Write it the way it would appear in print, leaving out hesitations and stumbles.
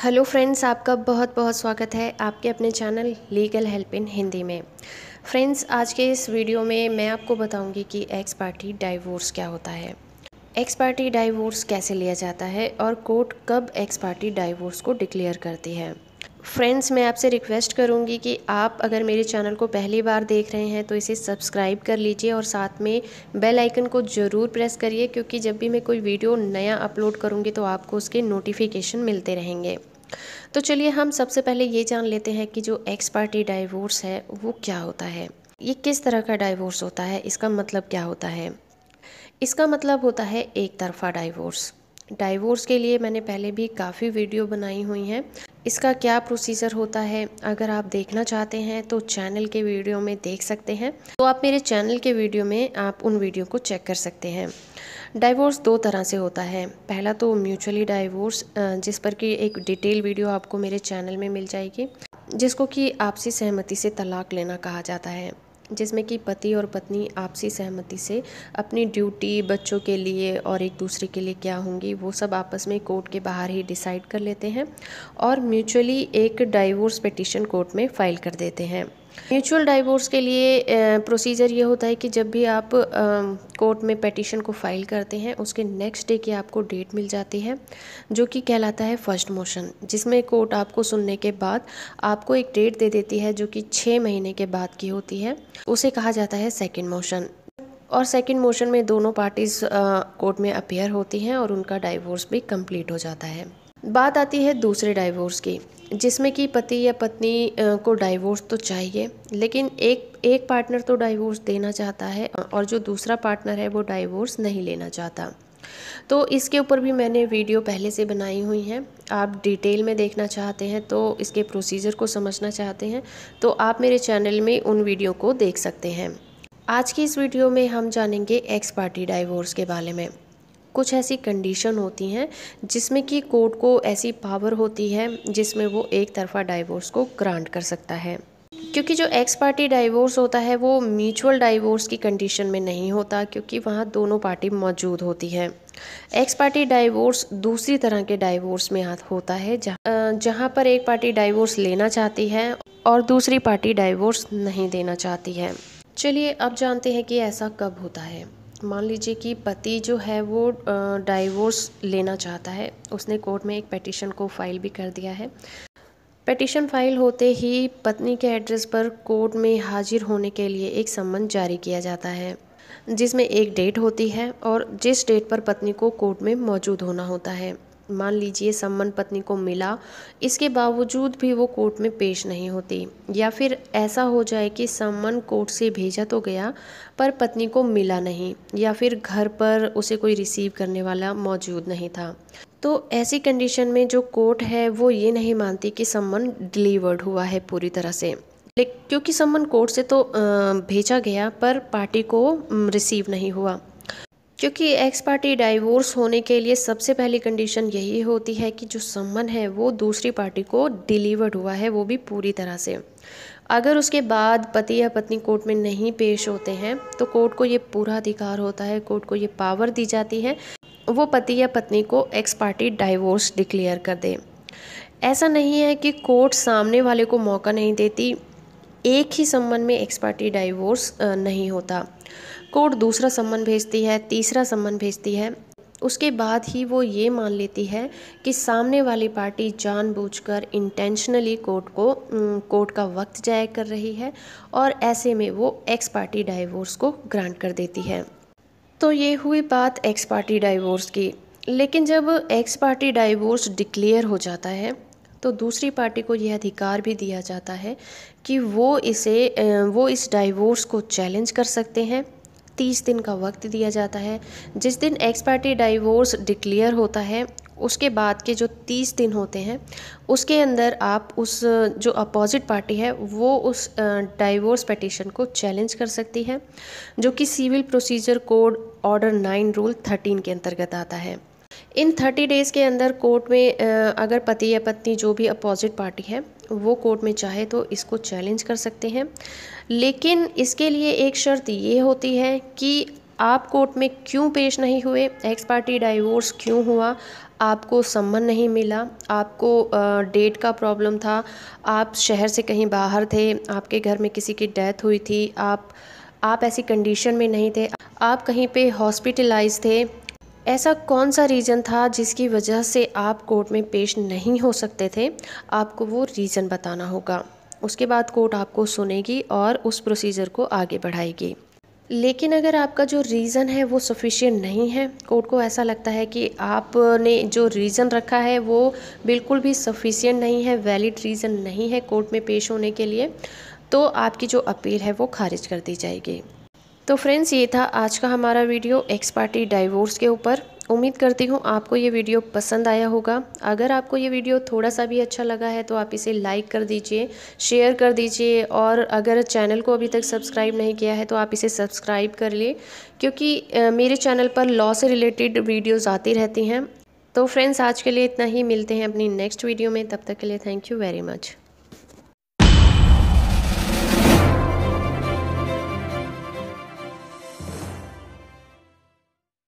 Hello friends, आपका बहुत बहुत स्वागत है आपके अपने channel legal help in Hindi में। फ्रेंड्स, आज के इस वीडियो में मैं आपको बताऊंगी कि एक्स पार्टी डाइवोर्स क्या होता है, एक्स पार्टी डाइवोर्स कैसे लिया जाता है और कोर्ट कब एक्स पार्टी डाइवोर्स को डिक्लेयर करती है। फ्रेंड्स, मैं आपसे रिक्वेस्ट करूंगी कि आप अगर मेरे चैनल को पहली बार देख रहे हैं तो इसे सब्सक्राइब कर लीजिए और साथ में बेल आइकन को ज़रूर प्रेस करिए, क्योंकि जब भी मैं कोई वीडियो नया अपलोड करूंगी तो आपको उसके नोटिफिकेशन मिलते रहेंगे। तो चलिए हम सबसे पहले ये जान लेते हैं कि जो एक्स पार्टी डाइवोर्स है वो क्या होता है, ये किस तरह का डाइवोर्स होता है, इसका मतलब क्या होता है। इसका मतलब होता है एक तरफा डाइवोर्स। डाइवोर्स के लिए मैंने पहले भी काफ़ी वीडियो बनाई हुई हैं। इसका क्या प्रोसीजर होता है, अगर आप देखना चाहते हैं तो चैनल के वीडियो में देख सकते हैं। तो आप मेरे चैनल के वीडियो में आप उन वीडियो को चेक कर सकते हैं। डाइवोर्स दो तरह से होता है। पहला तो म्यूचुअली डाइवोर्स, जिस पर कि एक डिटेल वीडियो आपको मेरे चैनल में मिल जाएगी, जिसको कि आपसी सहमति से तलाक लेना कहा जाता है, जिसमें कि पति और पत्नी आपसी सहमति से अपनी ड्यूटी, बच्चों के लिए और एक दूसरे के लिए क्या होंगी वो सब आपस में कोर्ट के बाहर ही डिसाइड कर लेते हैं और म्यूचुअली एक डाइवोर्स पिटीशन कोर्ट में फाइल कर देते हैं। म्यूचुअल डाइवोर्स के लिए प्रोसीजर ये होता है कि जब भी आप कोर्ट में पिटीशन को फाइल करते हैं उसके नेक्स्ट डे की आपको डेट मिल जाती है, जो कि कहलाता है फर्स्ट मोशन, जिसमें कोर्ट आपको सुनने के बाद आपको एक डेट दे देती है जो कि 6 महीने के बाद की होती है। उसे कहा जाता है सेकंड मोशन। और सेकंड मोशन में दोनों पार्टीज कोर्ट में अपीयर होती हैं और उनका डाइवोर्स भी कंप्लीट हो जाता है। बात आती है दूसरे डाइवोर्स की, जिसमें कि पति या पत्नी को डाइवोर्स तो चाहिए, लेकिन एक पार्टनर तो डाइवोर्स देना चाहता है और जो दूसरा पार्टनर है वो डाइवोर्स नहीं लेना चाहता। तो इसके ऊपर भी मैंने वीडियो पहले से बनाई हुई हैं। आप डिटेल में देखना चाहते हैं तो इसके प्रोसीजर को समझना चाहते हैं तो आप मेरे चैनल में उन वीडियो को देख सकते हैं। आज की इस वीडियो में हम जानेंगे एक्स पार्टी डाइवोर्स के बारे में। कुछ ऐसी कंडीशन होती हैं जिसमें कि कोर्ट को ऐसी पावर होती है जिसमें वो एक तरफा डाइवोर्स को ग्रांट कर सकता है, क्योंकि जो एक्स पार्टी डाइवोर्स होता है वो म्यूचुअल डाइवोर्स की कंडीशन में नहीं होता, क्योंकि वहाँ दोनों पार्टी मौजूद होती है। एक्स पार्टी डाइवोर्स दूसरी तरह के डाइवोर्स में होता है जहाँ पर एक पार्टी डाइवोर्स लेना चाहती है और दूसरी पार्टी डाइवोर्स नहीं देना चाहती है। चलिए अब जानते हैं कि ऐसा कब होता है। मान लीजिए कि पति जो है वो डाइवोर्स लेना चाहता है, उसने कोर्ट में एक पिटीशन को फाइल भी कर दिया है। पिटीशन फाइल होते ही पत्नी के एड्रेस पर कोर्ट में हाजिर होने के लिए एक सम्मन जारी किया जाता है, जिसमें एक डेट होती है और जिस डेट पर पत्नी को कोर्ट में मौजूद होना होता है। मान लीजिए सम्मन पत्नी को मिला, इसके बावजूद भी वो कोर्ट में पेश नहीं होती, या फिर ऐसा हो जाए कि सम्मन कोर्ट से भेजा तो गया पर पत्नी को मिला नहीं, या फिर घर पर उसे कोई रिसीव करने वाला मौजूद नहीं था। तो ऐसी कंडीशन में जो कोर्ट है वो ये नहीं मानती कि सम्मन डिलीवर्ड हुआ है पूरी तरह से, क्योंकि सम्मन कोर्ट से तो भेजा गया पर पार्टी को रिसीव नहीं हुआ। क्योंकि एक्स पार्टी डाइवोर्स होने के लिए सबसे पहली कंडीशन यही होती है कि जो सम्मन है वो दूसरी पार्टी को डिलीवर्ड हुआ है, वो भी पूरी तरह से। अगर उसके बाद पति या पत्नी कोर्ट में नहीं पेश होते हैं तो कोर्ट को ये पूरा अधिकार होता है, कोर्ट को ये पावर दी जाती है, वो पति या पत्नी को एक्स पार्टी डाइवोर्स डिक्लेयर कर दे। ऐसा नहीं है कि कोर्ट सामने वाले को मौका नहीं देती, एक ही सम्मन में एक्स पार्टी डाइवोर्स नहीं होता। कोर्ट दूसरा सम्मन भेजती है, तीसरा सम्मन भेजती है, उसके बाद ही वो ये मान लेती है कि सामने वाली पार्टी जानबूझकर इंटेंशनली कोर्ट का वक्त ज़ाया कर रही है और ऐसे में वो एक्स पार्टी डाइवोर्स को ग्रांट कर देती है। तो ये हुई बात एक्स पार्टी डाइवोर्स की। लेकिन जब एक्स पार्टी डाइवोर्स डिक्लेयर हो जाता है तो दूसरी पार्टी को यह अधिकार भी दिया जाता है कि वो इस डाइवोर्स को चैलेंज कर सकते हैं। 30 दिन का वक्त दिया जाता है। जिस दिन एक्स पार्टी डाइवोर्स डिक्लेयर होता है उसके बाद के जो 30 दिन होते हैं उसके अंदर आप उस जो अपोजिट पार्टी है वो उस डाइवोर्स पिटीशन को चैलेंज कर सकती है, जो कि civil procedure code order 9 rule 13 के अंतर्गत आता है। इन 30 डेज़ के अंदर कोर्ट में अगर पति या पत्नी जो भी अपोजिट पार्टी है वो कोर्ट में चाहे तो इसको चैलेंज कर सकते हैं, लेकिन इसके लिए एक शर्त ये होती है कि आप कोर्ट में क्यों पेश नहीं हुए, एक्स पार्टी डाइवोर्स क्यों हुआ, आपको सम्मन नहीं मिला, आपको डेट का प्रॉब्लम था, आप शहर से कहीं बाहर थे, आपके घर में किसी की डेथ हुई थी, आप ऐसी कंडीशन में नहीं थे, आप कहीं पे हॉस्पिटलाइज थे, ऐसा कौन सा रीज़न था जिसकी वजह से आप कोर्ट में पेश नहीं हो सकते थे, आपको वो रीज़न बताना होगा। उसके बाद कोर्ट आपको सुनेगी और उस प्रोसीजर को आगे बढ़ाएगी। लेकिन अगर आपका जो रीज़न है वो सफिशिएंट नहीं है, कोर्ट को ऐसा लगता है कि आपने जो रीज़न रखा है वो बिल्कुल भी सफिशिएंट नहीं है, वैलिड रीज़न नहीं है कोर्ट में पेश होने के लिए, तो आपकी जो अपील है वो खारिज कर दी जाएगी। तो फ्रेंड्स, ये था आज का हमारा वीडियो एक्स पार्टी डाइवोर्स के ऊपर। उम्मीद करती हूँ आपको ये वीडियो पसंद आया होगा। अगर आपको ये वीडियो थोड़ा सा भी अच्छा लगा है तो आप इसे लाइक कर दीजिए, शेयर कर दीजिए, और अगर चैनल को अभी तक सब्सक्राइब नहीं किया है तो आप इसे सब्सक्राइब कर लिए, क्योंकि मेरे चैनल पर लॉ से रिलेटेड वीडियोज़ आती रहती हैं। तो फ्रेंड्स, आज के लिए इतना ही, मिलते हैं अपनी नेक्स्ट वीडियो में। तब तक के लिए थैंक यू वेरी मच।